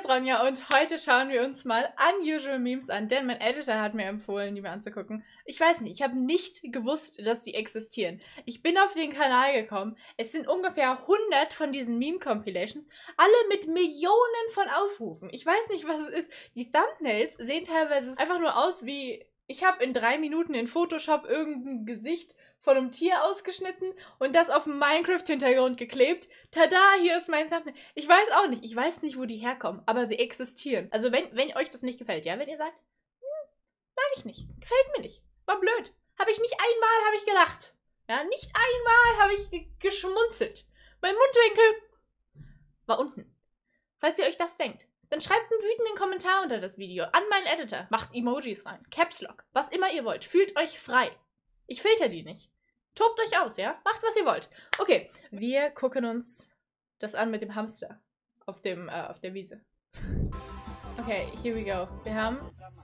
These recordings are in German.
Ronja und heute schauen wir uns mal Unusual Memes an, denn mein Editor hat mir empfohlen, die mir anzugucken. Ich weiß nicht, ich habe nicht gewusst, dass die existieren. Ich bin auf den Kanal gekommen, es sind ungefähr 100 von diesen Meme-Compilations, alle mit Millionen von Aufrufen. Ich weiß nicht, was es ist. Die Thumbnails sehen teilweise einfach nur aus wie, ich habe in 3 Minuten in Photoshop irgendein Gesicht von einem Tier ausgeschnitten und das auf dem Minecraft-Hintergrund geklebt. Tada, hier ist mein Thumbnail. Ich weiß auch nicht. Ich weiß nicht, wo die herkommen, aber sie existieren. Also wenn euch das nicht gefällt, ja, wenn ihr sagt, mag ich nicht, gefällt mir nicht, war blöd. Habe ich nicht einmal, habe ich gelacht. Ja, nicht einmal habe ich geschmunzelt. Mein Mundwinkel war unten. Falls ihr euch das denkt, dann schreibt einen wütenden Kommentar unter das Video an meinen Editor. Macht Emojis rein, Caps Lock, was immer ihr wollt. Fühlt euch frei. Ich filter die nicht. Tobt euch aus, ja? Macht, was ihr wollt. Okay, wir gucken uns das an mit dem Hamster auf der Wiese. Okay, here we go. Wir haben...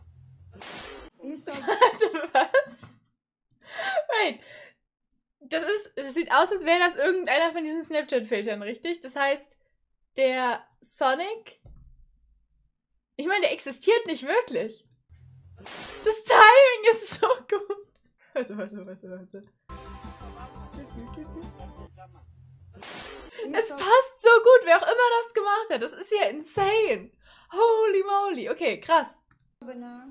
Warte, was? Wait. Das sieht aus, als wäre das irgendeiner von diesen Snapchat-Filtern, richtig? Das heißt, der Sonic... Ich meine, der existiert nicht wirklich. Das Timing ist so gut. Warte. Es passt so gut, wer auch immer das gemacht hat. Das ist ja insane. Holy moly. Okay, krass. Oh,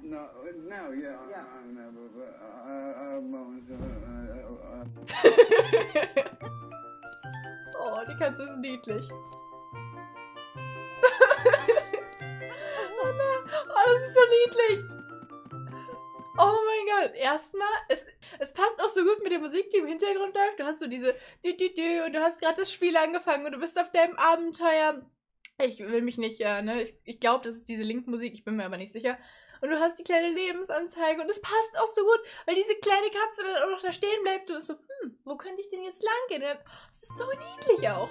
die Katze ist niedlich. Oh nein. Oh, das ist so niedlich. Oh mein Gott, erstmal, es passt auch so gut mit der Musik, die im Hintergrund läuft. Du hast so diese und du hast gerade das Spiel angefangen und du bist auf deinem Abenteuer. Ich will mich nicht, ne, ich glaube, das ist diese Link-Musik, ich bin mir aber nicht sicher. Und du hast die kleine Lebensanzeige und es passt auch so gut, weil diese kleine Katze dann auch noch da stehen bleibt. Du bist so, wo könnte ich denn jetzt lang gehen? Das ist so niedlich auch.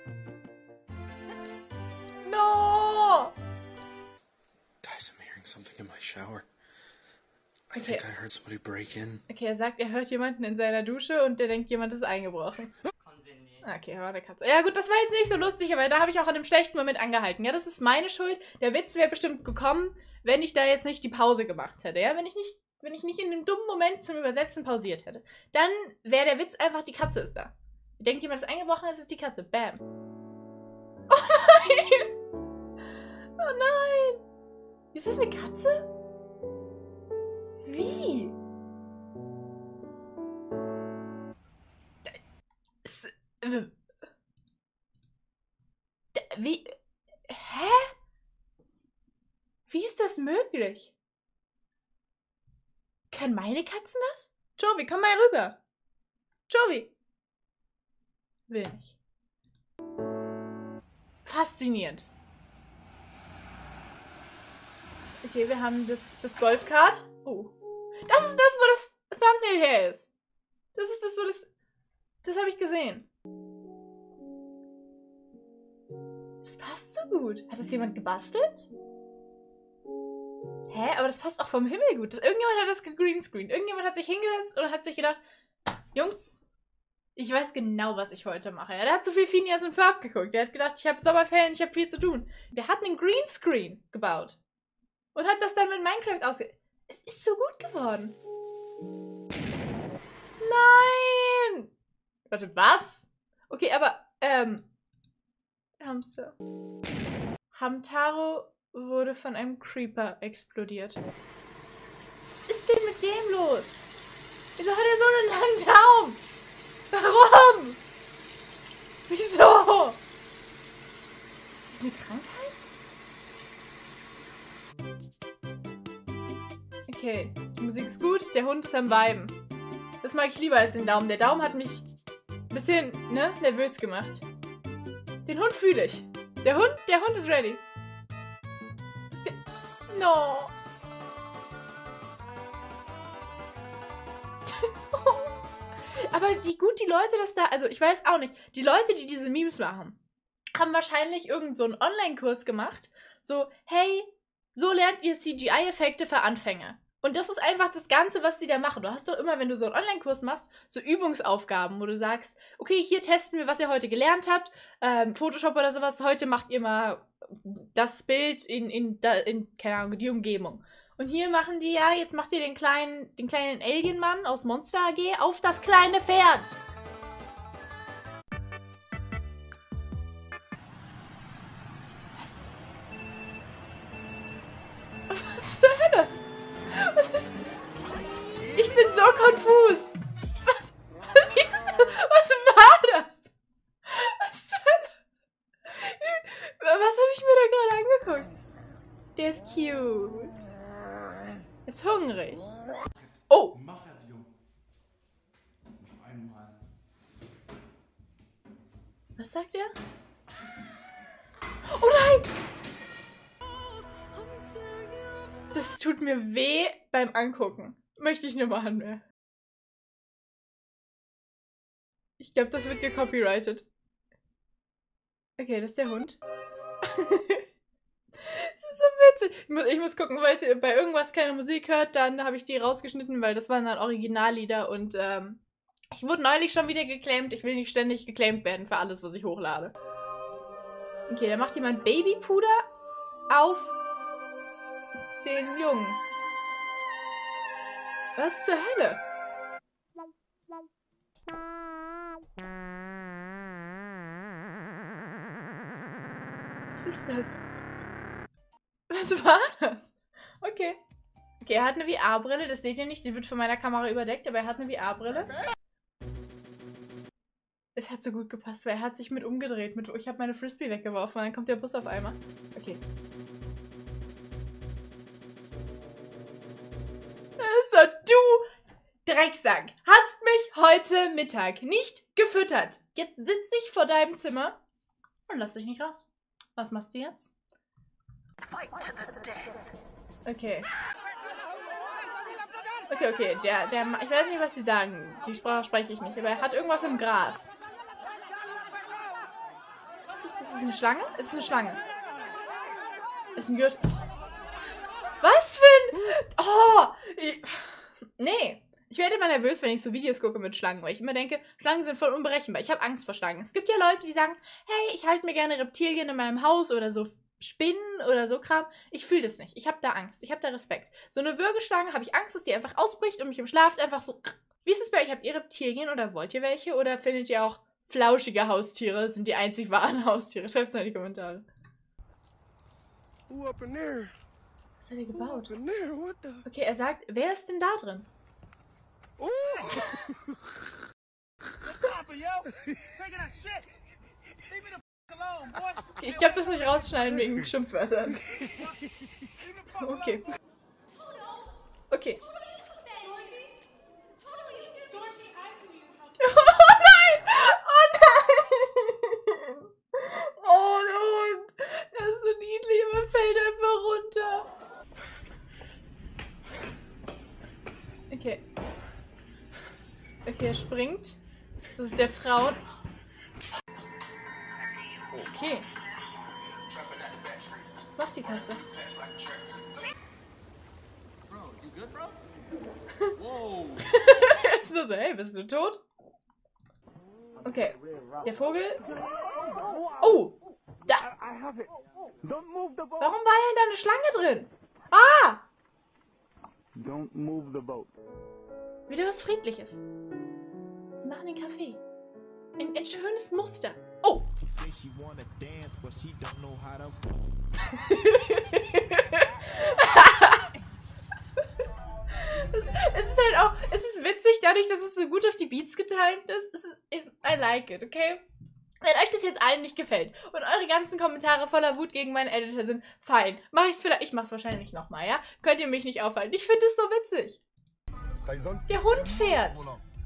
No! Guys, I'm hearing something in my shower. I think I heard somebody break in. Okay, er sagt, er hört jemanden in seiner Dusche und der denkt, jemand ist eingebrochen. Okay, war eine Katze. Ja gut, das war jetzt nicht so lustig, aber da habe ich auch an einem schlechten Moment angehalten. Ja, das ist meine Schuld. Der Witz wäre bestimmt gekommen, wenn ich da jetzt nicht die Pause gemacht hätte. Ja, wenn ich nicht in einem dummen Moment zum Übersetzen pausiert hätte. Dann wäre der Witz einfach, die Katze ist da. Denkt jemand ist eingebrochen, es ist die Katze. Bam. Oh nein! Oh nein! Ist das eine Katze? Wie? Wie? Hä? Wie ist das möglich? Können meine Katzen das? Jovi, komm mal rüber. Jovi. Will nicht. Faszinierend. Okay, wir haben das Golfkart. Oh. Das ist das, wo das Thumbnail her ist. Das ist das, wo das... Das habe ich gesehen. Das passt so gut. Hat das jemand gebastelt? Hä? Aber das passt auch vom Himmel gut. Irgendjemand hat das gegreenscreened. Irgendjemand hat sich hingesetzt und hat sich gedacht, Jungs, ich weiß genau, was ich heute mache. Ja, der hat so viel Phineas und Ferb geguckt. Der hat gedacht, ich habe Sommerferien, ich habe viel zu tun. Der hat einen Greenscreen gebaut. Und hat das dann mit Minecraft ausge... Es ist so gut geworden. Nein! Warte, was? Okay, aber, Hamster. Hamtaro wurde von einem Creeper explodiert. Was ist denn mit dem los? Wieso hat er so einen langen Daumen? Warum? Wieso? Ist das eine Krankheit? Okay, die Musik ist gut, der Hund ist am Viben. Das mag ich lieber als den Daumen. Der Daumen hat mich ein bisschen, ne, nervös gemacht. Den Hund fühle ich. Der Hund ist ready. No. Aber wie gut die Leute das da, also ich weiß auch nicht, die Leute, die diese Memes machen, haben wahrscheinlich irgend so einen Online-Kurs gemacht. So, hey, so lernt ihr CGI-Effekte für Anfänger. Und das ist einfach das Ganze, was die da machen. Du hast doch immer, wenn du so einen Online-Kurs machst, so Übungsaufgaben, wo du sagst, okay, hier testen wir, was ihr heute gelernt habt. Photoshop oder sowas, heute macht ihr mal das Bild in keine Ahnung, die Umgebung. Und hier machen die ja, jetzt macht ihr den kleinen Alien-Mann aus Monster AG auf das kleine Pferd. Was? Was zur Hölle? Was ist... Ich bin so konfus. Was war das? Was zur Hölle? Was habe ich mir da gerade angeguckt? Der ist cute. Ist hungrig. Oh! Was sagt er? Oh nein! Das tut mir weh beim Angucken. Möchte ich nur machen mehr. Ich glaube, das wird gecopyrightet. Okay, das ist der Hund. Das ist so witzig. Ich muss gucken, weil ihr bei irgendwas keine Musik hört, dann habe ich die rausgeschnitten, weil das waren dann Originallieder und ich wurde neulich schon wieder geclaimt. Ich will nicht ständig geclaimt werden für alles, was ich hochlade. Okay, da macht jemand Babypuder auf den Jungen. Was zur Hölle? Was ist das? Was war das? Okay. Okay, er hat eine VR-Brille, das seht ihr nicht, die wird von meiner Kamera überdeckt, aber er hat eine VR-Brille. Es hat so gut gepasst, weil er hat sich mit umgedreht. Ich habe meine Frisbee weggeworfen und dann kommt der Bus auf einmal. Okay. So, du Drecksack, hast mich heute Mittag nicht gefüttert. Jetzt sitze ich vor deinem Zimmer und lass dich nicht raus. Was machst du jetzt? Okay. Okay. Ich weiß nicht, was sie sagen. Die Sprache spreche ich nicht. Aber er hat irgendwas im Gras. Was ist das? Ist es eine Schlange? Ist es eine Schlange? Ist ein Gürtel. Was für ein... Oh! Nee. Ich werde immer nervös, wenn ich so Videos gucke mit Schlangen, weil ich immer denke, Schlangen sind voll unberechenbar. Ich habe Angst vor Schlangen. Es gibt ja Leute, die sagen, hey, ich halte mir gerne Reptilien in meinem Haus oder so Spinnen oder so Kram. Ich fühle das nicht. Ich habe da Angst. Ich habe da Respekt. So eine Würgeschlange habe ich Angst, dass die einfach ausbricht und mich im Schlaf einfach so... Wie ist es bei euch? Habt ihr Reptilien oder wollt ihr welche? Oder findet ihr auch flauschige Haustiere? Sind die einzig wahren Haustiere? Schreibt es mal in die Kommentare. Was hat er gebaut? Okay, er sagt, wer ist denn da drin? Okay, ich glaube, das muss ich rausschneiden wegen Schimpfwörtern. Okay. Okay. Oh nein! Oh nein! Oh nein! Er ist so niedlich, aber fällt einfach runter. Okay. Okay, er springt. Das ist der Frauen... Okay. Was macht die Katze? Er ist nur so, hey, bist du tot? Okay. Der Vogel... Oh! Da! Warum war denn da eine Schlange drin? Ah! Wieder was Friedliches. Sie machen den Kaffee. Ein schönes Muster. Oh! Es ist halt auch, es ist witzig, dadurch, dass es so gut auf die Beats getimt ist. I like it, okay? Wenn euch das jetzt allen nicht gefällt und eure ganzen Kommentare voller Wut gegen meinen Editor sind, fein. Ich mach's wahrscheinlich nochmal, ja? Könnt ihr mich nicht aufhalten. Ich finde es so witzig. Der Hund fährt.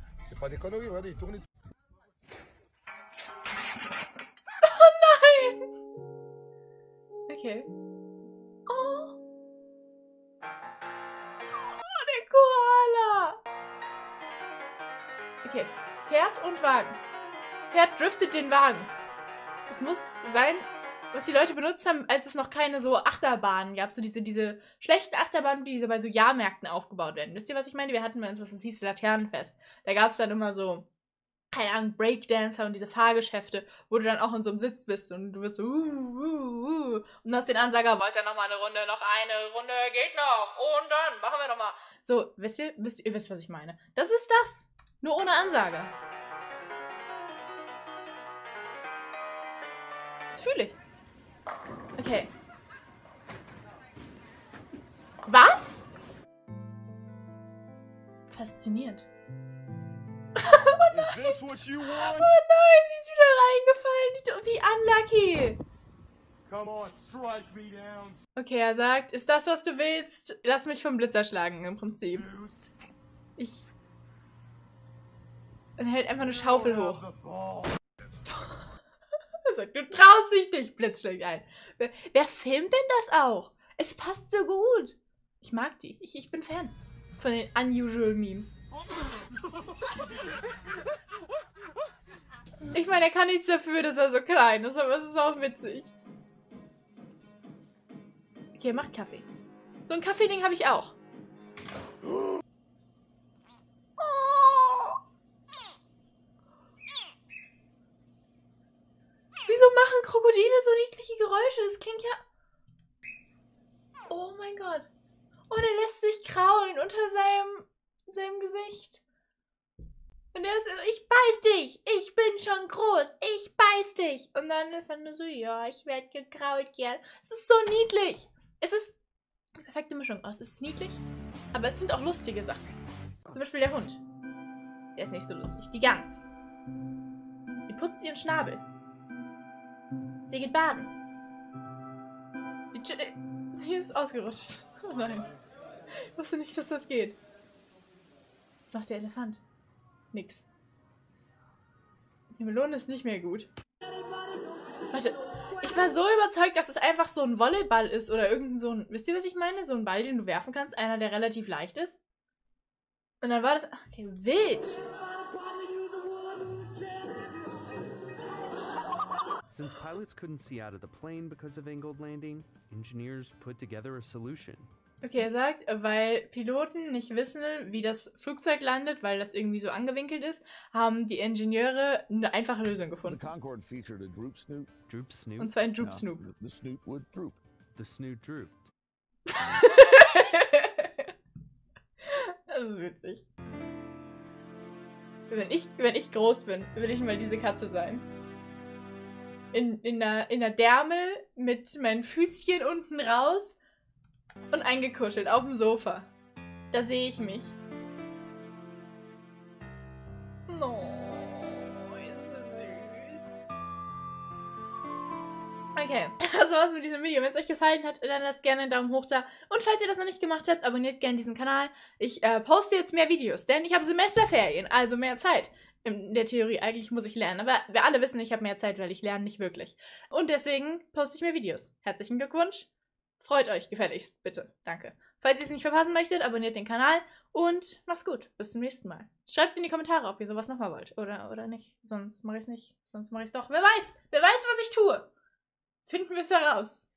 Oh nein! Okay. Oh. Oh, der Koala. Okay. Pferd und Wagen. Pferd driftet den Wagen. Es muss sein was die Leute benutzt haben, als es noch keine so Achterbahnen gab. So diese schlechten Achterbahnen, die bei so Jahrmärkten aufgebaut werden. Wisst ihr, was ich meine? Wir hatten bei uns, was das hieß, Laternenfest. Da gab es dann immer so, keine Ahnung, Breakdancer und diese Fahrgeschäfte, wo du dann auch in so einem Sitz bist und du bist so, und hast den Ansager, wollt ihr noch mal eine Runde, noch eine Runde, geht noch, und dann machen wir noch mal. So, ihr wisst, was ich meine. Das ist das. Nur ohne Ansage. Das fühle ich. Okay. Was? Faszinierend. Oh nein, die ist wieder reingefallen. Wie unlucky. Okay, er sagt, ist das, was du willst? Lass mich vom Blitz erschlagen, im Prinzip. Er hält einfach eine Schaufel hoch. Er sagt, du traust dich nicht. Blitz schlägt ein. Wer filmt denn das auch? Es passt so gut. Ich mag die. Ich bin Fan von den Unusual Memes. Ich meine, er kann nichts dafür, dass er so klein ist, aber es ist auch witzig. Okay, er macht Kaffee. So ein Kaffee-Ding habe ich auch. Wieso machen Krokodile so niedliche Geräusche? Das klingt ja... Oh mein Gott. Oh, der lässt sich kraulen unter seinem Gesicht. Und er ist so, ich beiß dich. Ich bin schon groß. Ich beiß dich. Und dann ist er nur so, ja, ich werde gekrault, ja. Es ist so niedlich. Es ist eine perfekte Mischung aus. Es ist niedlich, aber es sind auch lustige Sachen. Zum Beispiel der Hund. Der ist nicht so lustig. Die Gans. Sie putzt ihren Schnabel. Sie geht baden. Sie ist ausgerutscht. Oh nein. Ich wusste nicht, dass das geht. Was macht der Elefant? Nix. Die Melone ist nicht mehr gut. Warte. Ich war so überzeugt, dass es einfach so ein Volleyball ist oder irgend so ein... Wisst ihr, was ich meine? So ein Ball, den du werfen kannst. Einer, der relativ leicht ist. Und dann war das... Okay, wild. Since pilots couldn't see out of the plane because of angled landing, engineers put together a solution. Okay, er sagt, weil Piloten nicht wissen, wie das Flugzeug landet, weil das irgendwie so angewinkelt ist, haben die Ingenieure eine einfache Lösung gefunden. The Concorde featured a droop snoot. Droop snoot? Und zwar ein Droop Snoop. The snoot would droop. The snoot drooped. Das ist witzig. Wenn ich groß bin, will ich mal diese Katze sein. In der Därmel mit meinen Füßchen unten raus und eingekuschelt auf dem Sofa. Da sehe ich mich. Oh, ist so süß. Okay, das war's mit diesem Video. Wenn es euch gefallen hat, dann lasst gerne einen Daumen hoch da. Und falls ihr das noch nicht gemacht habt, abonniert gerne diesen Kanal. Ich poste jetzt mehr Videos, denn ich habe Semesterferien, also mehr Zeit. In der Theorie, eigentlich muss ich lernen, aber wir alle wissen, ich habe mehr Zeit, weil ich lerne nicht wirklich. Und deswegen poste ich mehr Videos. Herzlichen Glückwunsch. Freut euch gefälligst, bitte. Danke. Falls ihr es nicht verpassen möchtet, abonniert den Kanal und macht's gut. Bis zum nächsten Mal. Schreibt in die Kommentare, ob ihr sowas nochmal wollt. Oder nicht. Sonst mache ich es nicht. Sonst mache ich es doch. Wer weiß, was ich tue. Finden wir es heraus.